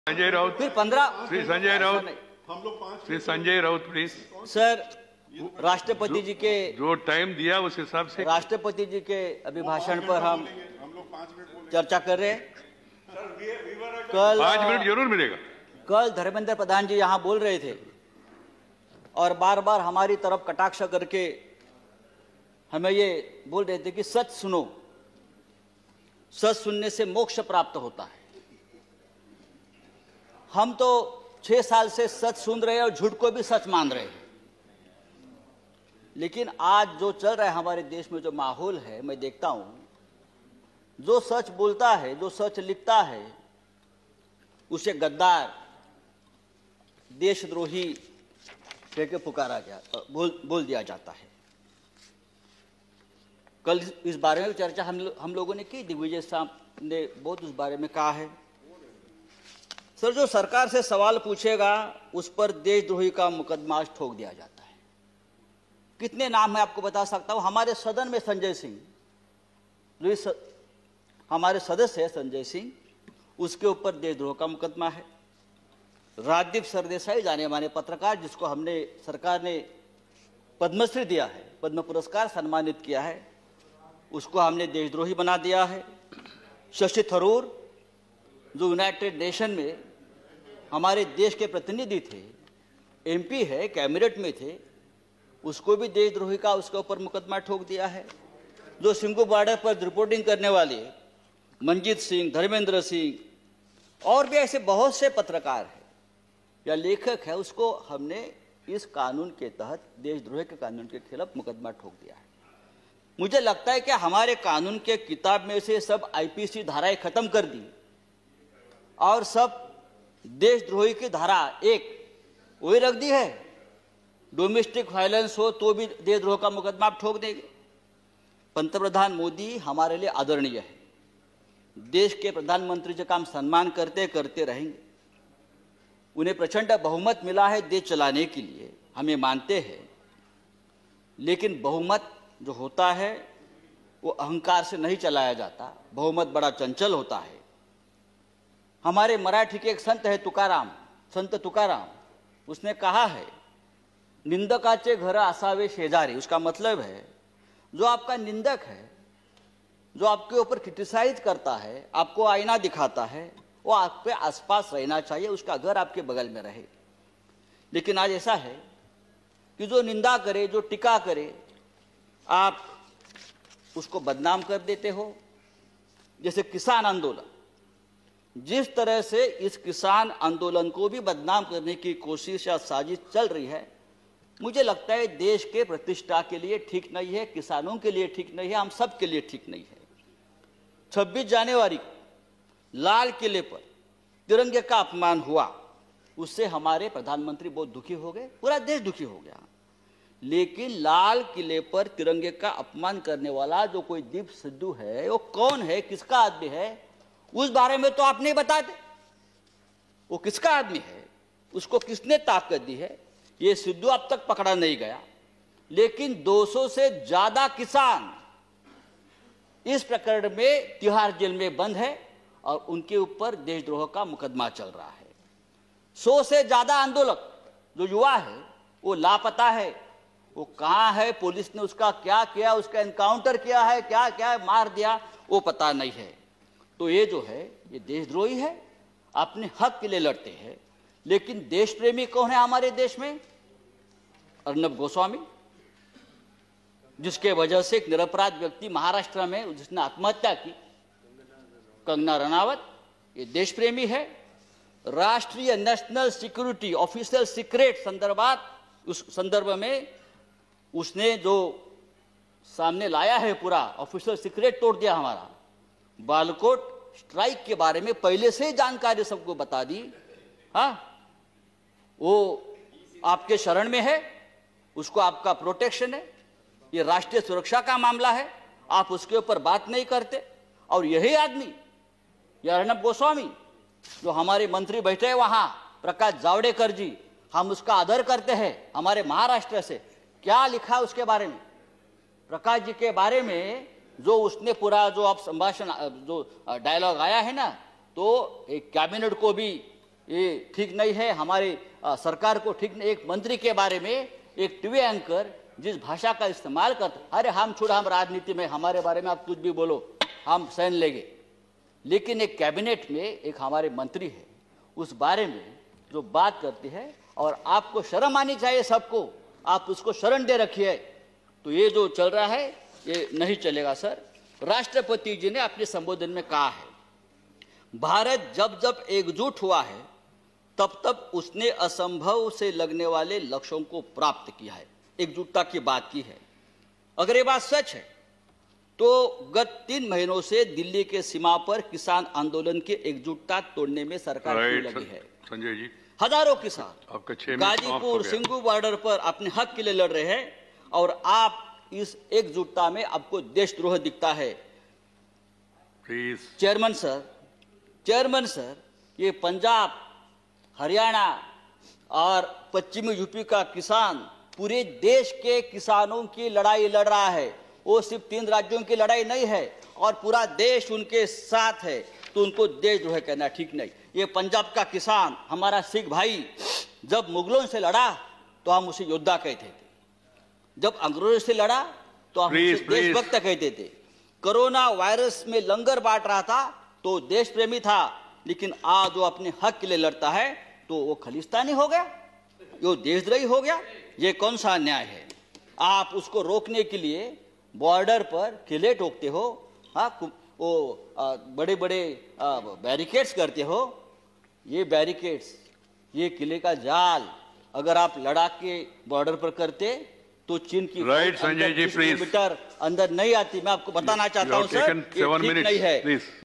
संजय राउत, फिर 15 Shri Sanjay Raut, Shri Sanjay Raut please. Sir, राष्ट्रपति जी के जो टाइम दिया उस हिसाब से राष्ट्रपति जी के अभिभाषण पर हम चर्चा कर रहे हैं। कल 5 मिनट जरूर मिलेगा। कल धर्मेंद्र प्रधान जी यहाँ बोल रहे थे और बार बार हमारी तरफ कटाक्ष करके हमें ये बोल रहे थे कि सच सुनो, सच सुनने से मोक्ष प्राप्त होता है। हम तो 6 साल से सच सुन रहे हैं और झूठ को भी सच मान रहे हैं, लेकिन आज जो चल रहा है हमारे देश में, जो माहौल है, मैं देखता हूं, जो सच बोलता है, जो सच लिखता है, उसे गद्दार, देशद्रोही कह के पुकारा बोल दिया जाता है। कल इस बारे में चर्चा हम लोगों ने की, दिग्विजय साहब ने बहुत उस बारे में कहा है। सर, जो सरकार से सवाल पूछेगा उस पर देशद्रोही का मुकदमा ठोक दिया जाता है। कितने नाम मैं आपको बता सकता हूं। हमारे सदन में संजय सिंह, जो हमारे सदस्य है संजय सिंह, उसके ऊपर देशद्रोह का मुकदमा है। राजदीप सरदेसाई, जाने माने पत्रकार, जिसको हमने सरकार ने पद्मश्री दिया है, पद्म पुरस्कार सम्मानित किया है, उसको हमने देशद्रोही बना दिया है। शशि थरूर, जो यूनाइटेड नेशन में हमारे देश के प्रतिनिधि थे, एमपी है, कैबिनेट में थे, उसको भी देशद्रोही का उसके ऊपर मुकदमा ठोक दिया है। जो सिंघू बॉर्डर पर रिपोर्टिंग करने वाले मंजीत सिंह, धर्मेंद्र सिंह और भी ऐसे बहुत से पत्रकार हैं या लेखक है, उसको हमने इस कानून के तहत, देशद्रोह के कानून के खिलाफ मुकदमा ठोक दिया है। मुझे लगता है कि हमारे कानून के किताब में से सब आईपीसी धाराएं खत्म कर दी और सब देशद्रोही की धारा एक वही रख दी है। डोमेस्टिक वायलेंस हो तो भी देशद्रोह का मुकदमा आप ठोक देंगे। पंतप्रधान मोदी हमारे लिए आदरणीय है। देश के प्रधानमंत्री जी का हम सम्मान करते करते रहेंगे। उन्हें प्रचंड बहुमत मिला है देश चलाने के लिए, हमें मानते हैं, लेकिन बहुमत जो होता है वो अहंकार से नहीं चलाया जाता। बहुमत बड़ा चंचल होता है। हमारे मराठी के एक संत है तुकाराम, संत तुकाराम, उसने कहा है, निंदकाचे घर असावे शेजारी। उसका मतलब है, जो आपका निंदक है, जो आपके ऊपर क्रिटिसाइज करता है, आपको आईना दिखाता है, वो आपके आसपास रहना चाहिए, उसका घर आपके बगल में रहे। लेकिन आज ऐसा है कि जो निंदा करे, जो टीका करे, आप उसको बदनाम कर देते हो। जैसे किसान आंदोलन, जिस तरह से इस किसान आंदोलन को भी बदनाम करने की कोशिश या साजिश चल रही है, मुझे लगता है देश के प्रतिष्ठा के लिए ठीक नहीं है, किसानों के लिए ठीक नहीं है, हम सब के लिए ठीक नहीं है। 26 जनवरी लाल किले पर तिरंगे का अपमान हुआ, उससे हमारे प्रधानमंत्री बहुत दुखी हो गए, पूरा देश दुखी हो गया। लेकिन लाल किले पर तिरंगे का अपमान करने वाला जो कोई दीप सिद्धू है, वो कौन है, किसका आदमी है, उस बारे में तो आप नहीं बताते। वो किसका आदमी है, उसको किसने ताकत दी है, ये सिद्धू अब तक पकड़ा नहीं गया। लेकिन 200 से ज्यादा किसान इस प्रकरण में तिहाड़ जेल में बंद है और उनके ऊपर देशद्रोह का मुकदमा चल रहा है। 100 से ज्यादा आंदोलक जो युवा है वो लापता है। वो कहां है, पुलिस ने उसका क्या किया, उसका एनकाउंटर किया है, क्या क्या मार दिया, वो पता नहीं है। तो ये जो है, ये देशद्रोही है, अपने हक के लिए लड़ते हैं। लेकिन देश प्रेमी कौन है हमारे देश में? अर्नब गोस्वामी, जिसके वजह से एक निरपराध व्यक्ति महाराष्ट्र में जिसने आत्महत्या की, कंगना रनावत, ये देश प्रेमी है। राष्ट्रीय नेशनल सिक्योरिटी ऑफिशियल सीक्रेट संदर्भात, उस संदर्भ में उसने जो सामने लाया है, पूरा ऑफिशियल सीक्रेट तोड़ दिया हमारा। बालकोट स्ट्राइक के बारे में पहले से ही जानकारी सबको बता दी। हाँ, वो आपके शरण में है, उसको आपका प्रोटेक्शन है, ये राष्ट्रीय सुरक्षा का मामला है, आप उसके ऊपर बात नहीं करते। और यही आदमी, यह अर्नब गोस्वामी, जो हमारे मंत्री बैठे हैं वहां, प्रकाश जावड़ेकर जी, हम उसका आदर करते हैं, हमारे महाराष्ट्र से, क्या लिखा है उसके बारे में, प्रकाश जी के बारे में, जो उसने पूरा जो आप संभाषण, जो डायलॉग आया है ना, तो एक कैबिनेट को भी ये ठीक नहीं है, हमारे सरकार को ठीक नहीं। एक मंत्री के बारे में एक टीवी एंकर जिस भाषा का इस्तेमाल करता, अरे हम छोड़ा, हम राजनीति में, हमारे बारे में आप कुछ भी बोलो हम सहन लेंगे। लेकिन एक कैबिनेट में एक हमारे मंत्री है, उस बारे में जो बात करती है, और आपको शर्म आनी चाहिए सबको, आप उसको शरण दे रखिए। तो ये जो चल रहा है ये नहीं चलेगा सर। राष्ट्रपति जी ने अपने संबोधन में कहा है, भारत जब जब एकजुट हुआ है तब तब उसने असंभव से लगने वाले लक्ष्यों को प्राप्त किया है, एकजुटता की बात की है। अगर ये बात सच है तो गत 3 महीनों से दिल्ली के सीमा पर किसान आंदोलन की एकजुटता तोड़ने में सरकार क्यों लगी है? संजय जी, हजारों किसान आपका 6 मिनट गाजीपुर सिंगू बॉर्डर पर अपने हक के लिए लड़ रहे हैं, और आप इस एकजुटता में आपको देशद्रोह दिखता है। प्लीज। चेयरमैन सर, ये पंजाब, हरियाणा और पश्चिमी यूपी का किसान पूरे देश के किसानों की लड़ाई लड़ रहा है। वो सिर्फ 3 राज्यों की लड़ाई नहीं है, और पूरा देश उनके साथ है। तो उनको देशद्रोह कहना ठीक नहीं। ये पंजाब का किसान, हमारा सिख भाई, जब मुगलों से लड़ा तो हम उसे योद्धा कहते थे, जब अंग्रेजों से लड़ा तो हम उसे देशभक्त कहते थे। कोरोना वायरस में लंगर बांट रहा था तो देश प्रेमी था, लेकिन आज वो अपने हक के लिए लड़ता है तो वो खलिस्तानी हो गया, वो देशद्रोही हो गया। ये कौन सा न्याय है? आप उसको रोकने के लिए बॉर्डर पर किले ठोकते हो, वो बड़े बड़े बैरिकेड्स करते हो। ये बैरिकेड्स, ये किले का जाल अगर आप लद्दाख के बॉर्डर पर करते तो चीन की right Sanjay ji, please, kilometre अंदर नहीं आती। मैं आपको बताना चाहता हूं सर, ये ठीक नहीं है।